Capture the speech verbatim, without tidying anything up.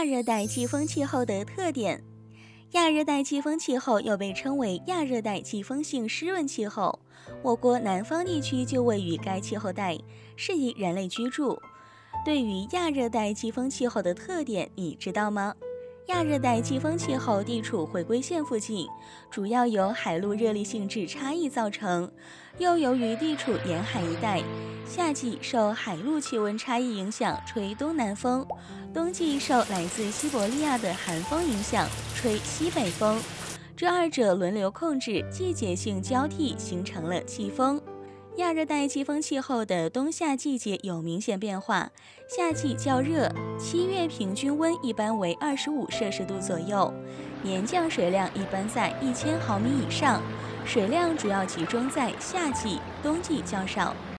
亚热带季风气候的特点。亚热带季风气候又被称为亚热带季风性湿润气候，我国南方地区就位于该气候带，适宜人类居住。对于亚热带季风气候的特点，你知道吗？亚热带季风气候地处回归线附近，主要由海陆热力性质差异造成，又由于地处沿海一带，夏季受海陆气温差异影响吹东南风，冬季受来自西伯利亚的寒风影响吹西北风，这二者轮流控制，季节性交替形成了季风。亚热带季风气候的冬夏季节有明显变化，夏季较热，七月平均温一般为二十五摄氏度左右，年降水量一般在一千毫米以上，水量主要集中在夏季，冬季较少。